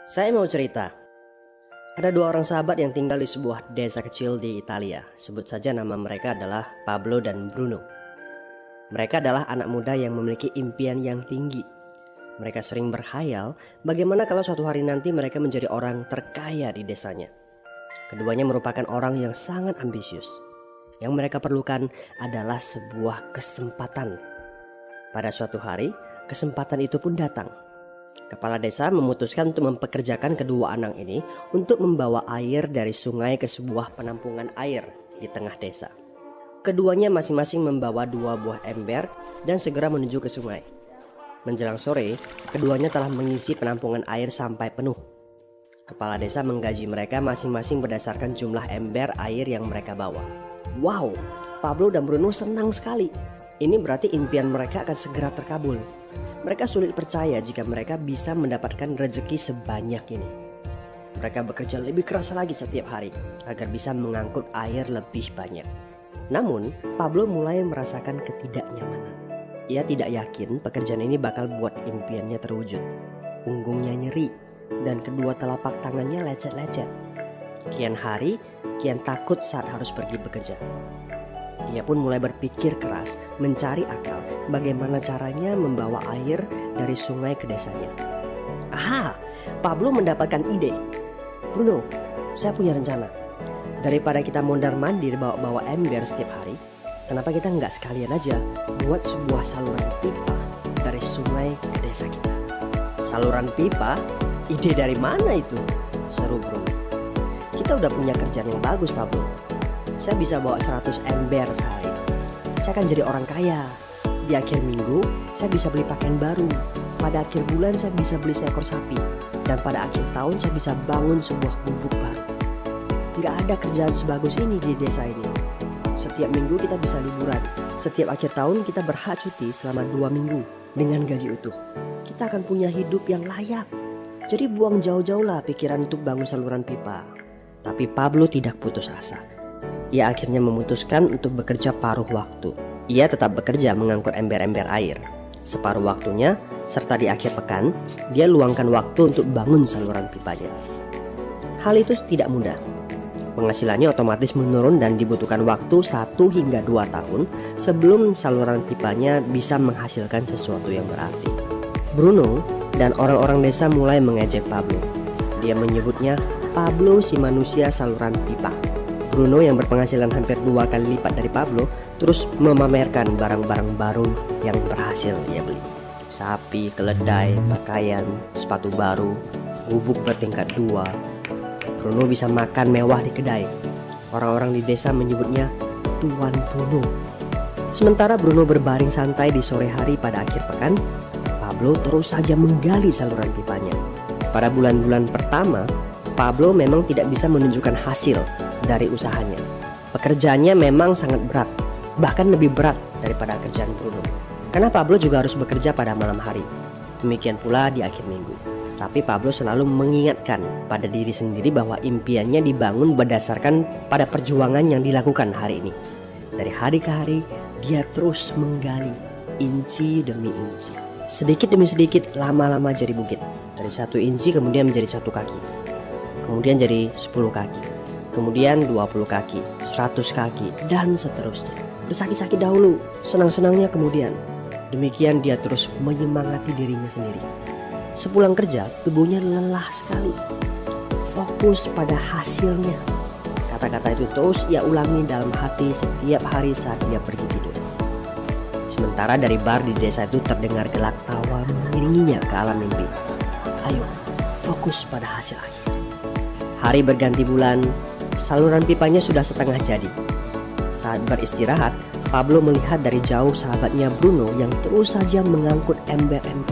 Saya mau cerita. Ada dua orang sahabat yang tinggal di sebuah desa kecil di Italia. Sebut saja nama mereka adalah Pablo dan Bruno. Mereka adalah anak muda yang memiliki impian yang tinggi. Mereka sering berkhayal bagaimana kalau suatu hari nanti mereka menjadi orang terkaya di desanya. Keduanya merupakan orang yang sangat ambisius. Yang mereka perlukan adalah sebuah kesempatan. Pada suatu hari, kesempatan itu pun datang. Kepala desa memutuskan untuk mempekerjakan kedua anak ini untuk membawa air dari sungai ke sebuah penampungan air di tengah desa. Keduanya masing-masing membawa 2 buah ember dan segera menuju ke sungai. Menjelang sore, keduanya telah mengisi penampungan air sampai penuh. Kepala desa menggaji mereka masing-masing berdasarkan jumlah ember air yang mereka bawa. Wow, Pablo dan Bruno senang sekali. Ini berarti impian mereka akan segera terkabul. Mereka sulit percaya jika mereka bisa mendapatkan rezeki sebanyak ini. Mereka bekerja lebih keras lagi setiap hari agar bisa mengangkut air lebih banyak. Namun, Pablo mulai merasakan ketidaknyamanan. Ia tidak yakin pekerjaan ini bakal buat impiannya terwujud. Punggungnya nyeri dan kedua telapak tangannya lecet-lecet. Kian hari, kian takut saat harus pergi bekerja. Ia pun mulai berpikir keras mencari akal bagaimana caranya membawa air dari sungai ke desanya. Aha, Pablo mendapatkan ide. Bruno, saya punya rencana. Daripada kita mondar-mandir bawa-bawa ember setiap hari, kenapa kita nggak sekalian aja buat sebuah saluran pipa dari sungai ke desa kita? Saluran pipa? Ide dari mana itu? Seru Bruno. Kita udah punya kerjaan yang bagus, Pablo. Saya bisa bawa 100 ember sehari. Saya akan jadi orang kaya. Di akhir minggu, saya bisa beli pakaian baru. Pada akhir bulan, saya bisa beli seekor sapi. Dan pada akhir tahun, saya bisa bangun sebuah gubuk baru. Nggak ada kerjaan sebagus ini di desa ini. Setiap minggu kita bisa liburan. Setiap akhir tahun, kita berhak cuti selama 2 minggu dengan gaji utuh. Kita akan punya hidup yang layak. Jadi buang jauh-jauh lah pikiran untuk bangun saluran pipa. Tapi Pablo tidak putus asa. Ia akhirnya memutuskan untuk bekerja paruh waktu. Ia tetap bekerja mengangkut ember-ember air. Separuh waktunya, serta di akhir pekan, dia luangkan waktu untuk bangun saluran pipanya. Hal itu tidak mudah. Penghasilannya otomatis menurun dan dibutuhkan waktu 1 hingga 2 tahun sebelum saluran pipanya bisa menghasilkan sesuatu yang berarti. Bruno dan orang-orang desa mulai mengejek Pablo. Dia menyebutnya Pablo si manusia saluran pipa. Bruno yang berpenghasilan hampir 2 kali lipat dari Pablo terus memamerkan barang-barang baru yang berhasil ia beli. Sapi, keledai, pakaian, sepatu baru, gubuk bertingkat 2. Bruno bisa makan mewah di kedai. Orang-orang di desa menyebutnya Tuan Bruno. Sementara Bruno berbaring santai di sore hari pada akhir pekan, Pablo terus saja menggali saluran pipanya. Pada bulan-bulan pertama, Pablo memang tidak bisa menunjukkan hasil dari usahanya. Pekerjaannya memang sangat berat, bahkan lebih berat daripada kerjaan Bruno. Karena Pablo juga harus bekerja pada malam hari. Demikian pula di akhir minggu. Tapi Pablo selalu mengingatkan pada diri sendiri bahwa impiannya dibangun berdasarkan pada perjuangan yang dilakukan hari ini. Dari hari ke hari, dia terus menggali inci demi inci. Sedikit demi sedikit, lama-lama jadi bukit. Dari 1 inci kemudian menjadi 1 kaki. Kemudian jadi 10 kaki. Kemudian 20 kaki, 100 kaki, dan seterusnya. Bersakit-sakit dahulu, senang-senangnya kemudian. Demikian dia terus menyemangati dirinya sendiri. Sepulang kerja, tubuhnya lelah sekali. Fokus pada hasilnya. Kata-kata itu terus ia ulangi dalam hati setiap hari saat dia pergi tidur. Sementara dari bar di desa itu terdengar gelak tawa mengiringinya ke alam mimpi. Ayo, fokus pada hasil akhir. Hari berganti bulan, saluran pipanya sudah setengah jadi. Saat beristirahat, Pablo melihat dari jauh sahabatnya Bruno yang terus saja mengangkut ember-ember.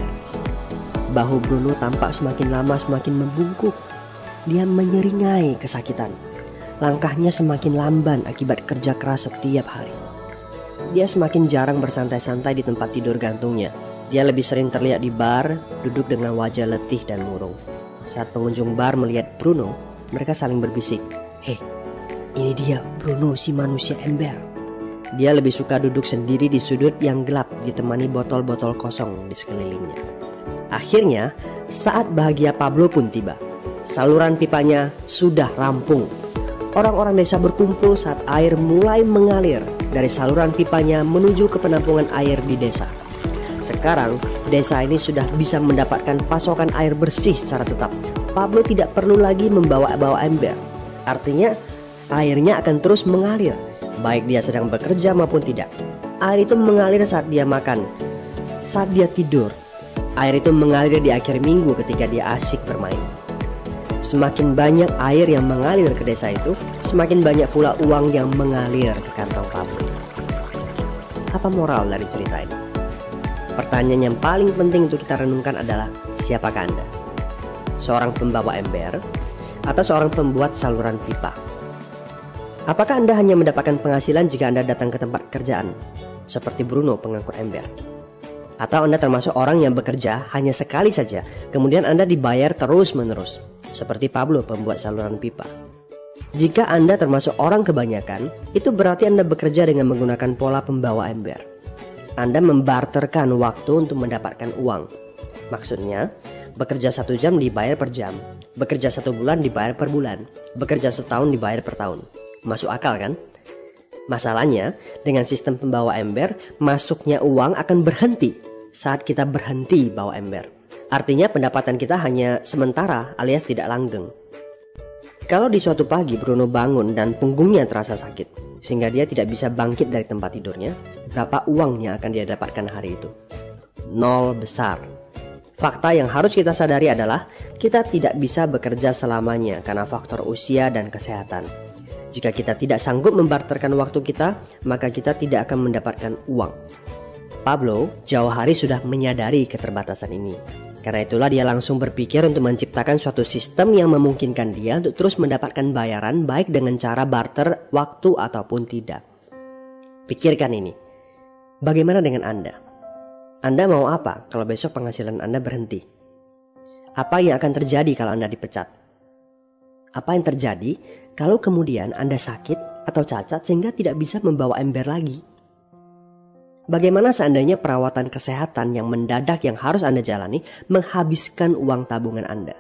Bahu Bruno tampak semakin lama semakin membungkuk. Dia menyeringai kesakitan. Langkahnya semakin lamban akibat kerja keras setiap hari. Dia semakin jarang bersantai-santai di tempat tidur gantungnya. Dia lebih sering terlihat di bar, duduk dengan wajah letih dan murung. Saat pengunjung bar melihat Bruno, mereka saling berbisik. Hei, ini dia Bruno si manusia ember. Dia lebih suka duduk sendiri di sudut yang gelap ditemani botol-botol kosong di sekelilingnya. Akhirnya, saat bahagia Pablo pun tiba. saluran pipanya sudah rampung. Orang-orang desa berkumpul saat air mulai mengalir dari saluran pipanya menuju ke penampungan air di desa. Sekarang, desa ini sudah bisa mendapatkan pasokan air bersih secara tetap. Pablo tidak perlu lagi membawa ember. Artinya, airnya akan terus mengalir, baik dia sedang bekerja maupun tidak. Air itu mengalir saat dia makan, saat dia tidur. Air itu mengalir di akhir minggu ketika dia asyik bermain. Semakin banyak air yang mengalir ke desa itu, semakin banyak pula uang yang mengalir ke kantong Pablo. Apa moral dari cerita ini? Pertanyaan yang paling penting untuk kita renungkan adalah, siapakah Anda? Seorang pembawa ember atau seorang pembuat saluran pipa? Apakah Anda hanya mendapatkan penghasilan jika Anda datang ke tempat kerjaan, seperti Bruno pengangkut ember? Atau Anda termasuk orang yang bekerja hanya sekali saja, kemudian Anda dibayar terus-menerus, seperti Pablo pembuat saluran pipa? Jika Anda termasuk orang kebanyakan, itu berarti Anda bekerja dengan menggunakan pola pembawa ember. Anda membarterkan waktu untuk mendapatkan uang. Maksudnya, bekerja 1 jam dibayar per jam, bekerja 1 bulan dibayar per bulan, bekerja setahun dibayar per tahun. Masuk akal kan? Masalahnya, dengan sistem pembawa ember, masuknya uang akan berhenti saat kita berhenti bawa ember. Artinya pendapatan kita hanya sementara alias tidak langgeng. Kalau di suatu pagi Bruno bangun dan punggungnya terasa sakit, sehingga dia tidak bisa bangkit dari tempat tidurnya, berapa uang yang akan dia dapatkan hari itu? 0 besar. Fakta yang harus kita sadari adalah kita tidak bisa bekerja selamanya karena faktor usia dan kesehatan. Jika kita tidak sanggup membarterkan waktu kita, maka kita tidak akan mendapatkan uang. Pablo jauh hari sudah menyadari keterbatasan ini. Karena itulah dia langsung berpikir untuk menciptakan suatu sistem yang memungkinkan dia untuk terus mendapatkan bayaran baik dengan cara barter waktu ataupun tidak. Pikirkan ini. Bagaimana dengan Anda? Anda mau apa kalau besok penghasilan Anda berhenti? Apa yang akan terjadi kalau Anda dipecat? Apa yang terjadi kalau kemudian Anda sakit atau cacat sehingga tidak bisa membawa ember lagi? Bagaimana seandainya perawatan kesehatan yang mendadak yang harus Anda jalani menghabiskan uang tabungan Anda?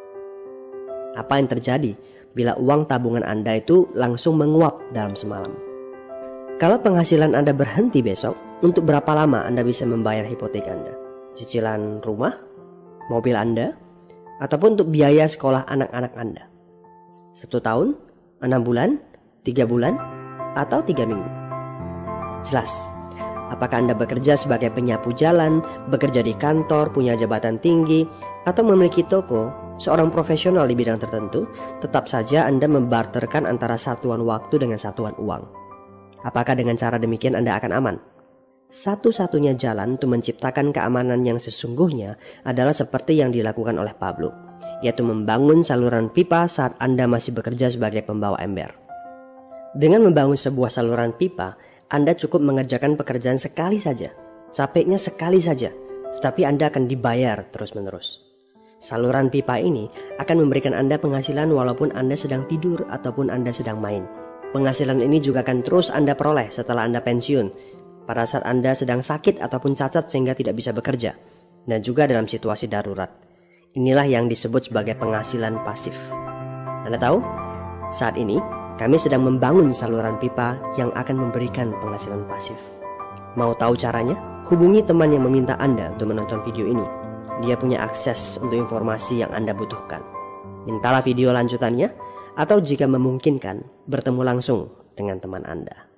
Apa yang terjadi bila uang tabungan Anda itu langsung menguap dalam semalam? Kalau penghasilan Anda berhenti besok, untuk berapa lama Anda bisa membayar hipotek Anda? Cicilan rumah, mobil Anda, ataupun untuk biaya sekolah anak-anak Anda? 1 tahun, 6 bulan, 3 bulan, atau 3 minggu? Jelas. Apakah Anda bekerja sebagai penyapu jalan, bekerja di kantor, punya jabatan tinggi, atau memiliki toko, seorang profesional di bidang tertentu, tetap saja Anda membarterkan antara satuan waktu dengan satuan uang. Apakah dengan cara demikian Anda akan aman? Satu-satunya jalan untuk menciptakan keamanan yang sesungguhnya adalah seperti yang dilakukan oleh Pablo, yaitu membangun saluran pipa saat Anda masih bekerja sebagai pembawa ember. Dengan membangun sebuah saluran pipa, Anda cukup mengerjakan pekerjaan sekali saja, capeknya sekali saja, tetapi Anda akan dibayar terus-menerus. Saluran pipa ini akan memberikan Anda penghasilan walaupun Anda sedang tidur ataupun Anda sedang main. Penghasilan ini juga akan terus Anda peroleh setelah Anda pensiun, pada saat Anda sedang sakit ataupun cacat sehingga tidak bisa bekerja, dan juga dalam situasi darurat. Inilah yang disebut sebagai penghasilan pasif. Anda tahu? Saat ini, kami sedang membangun saluran pipa yang akan memberikan penghasilan pasif. Mau tahu caranya? Hubungi teman yang meminta Anda untuk menonton video ini. Dia punya akses untuk informasi yang Anda butuhkan. Mintalah video lanjutannya, atau jika memungkinkan, bertemu langsung dengan teman Anda.